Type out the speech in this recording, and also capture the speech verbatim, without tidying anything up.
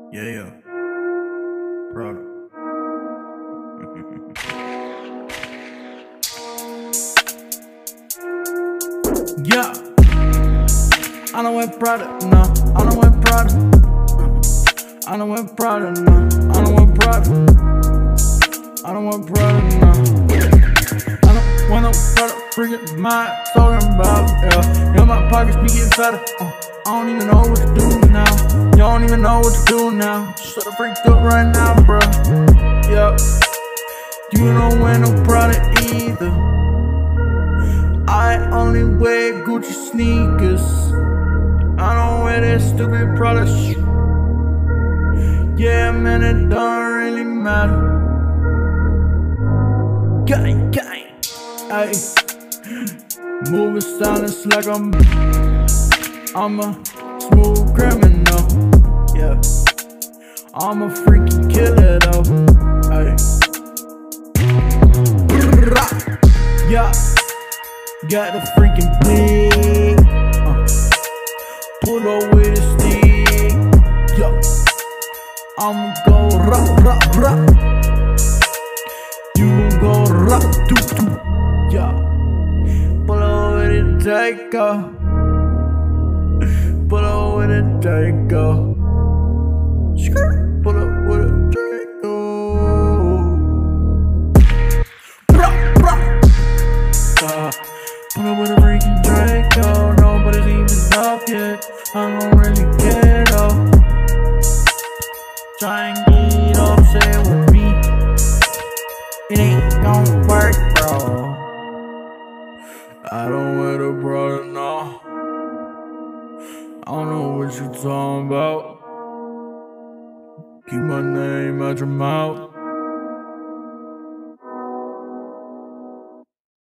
Yeah, yeah. Prada. Yeah. I don't wear Prada, no. I don't wear Prada. I don't wear Prada, no. I don't wear Prada. I don't wear Prada, no. I don't wear no Prada, freaking mind talking about, yeah. Yeah, my pockets be getting fatter. Uh, I don't even know what to do now. You don't even know what to do now. Shut the freak up right now, bruh. Yeah. You don't wear no Prada either. I only wear Gucci sneakers. I don't wear that stupid Prada shit. Yeah, man, it don't really matter. Gang, gang. Ay, moving silence like I'm I'm a smooth criminal. Yeah, I'm a freaky killer though. Ay. Yeah, got the freaking big. Uh, pull up with a stick. Yo, I'ma go rah rah rah. You gon' go rah doo doo. Yeah, pull up with a take off. Pull up with a take off. Skirt. Pull up with a take off. Rah rah. Uh, pull up with a freaking Draco. Nobody's even up yet. I don't really care though. Try and get upset with me. It ain't gon' work, bro. I don't wear the Prada, no. I don't know what you talking about. Keep my name out your mouth.